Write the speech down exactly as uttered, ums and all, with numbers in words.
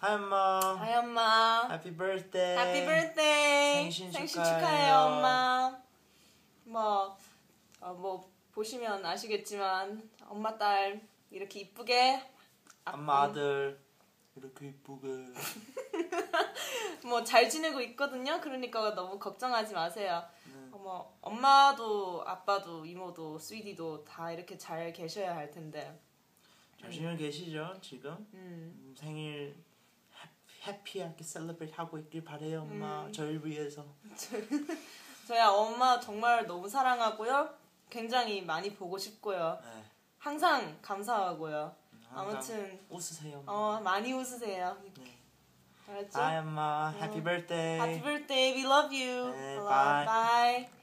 하이 엄마. 하이 엄마. 해피 birthday. 해피 birthday. 생신, 생신 축하해요. 축하해요 엄마. 뭐, 어, 뭐 보시면 아시겠지만 엄마 딸 이렇게 이쁘게 엄마 아들 이렇게 이쁘게 뭐 잘 지내고 있거든요. 그러니까 너무 걱정하지 마세요. 네. 어머, 엄마도 아빠도 이모도 스위디도 다 이렇게 잘 계셔야 할 텐데. 조심히 계시죠 지금? 음. 음, 생일 해피하게 셀러브레이트 하고 있길 바래요 엄마. 음. 저를 위해서. 저야 엄마 정말 너무 사랑하고요. 굉장히 많이 보고 싶고요. 네. 항상 감사하고요. 항상 아무튼 웃으세요 엄마. 어 많이 웃으세요. 네. 알았죠? 하이 엄마. 해피 birthday. Happy birthday. We love you. 네, Hello, bye. bye.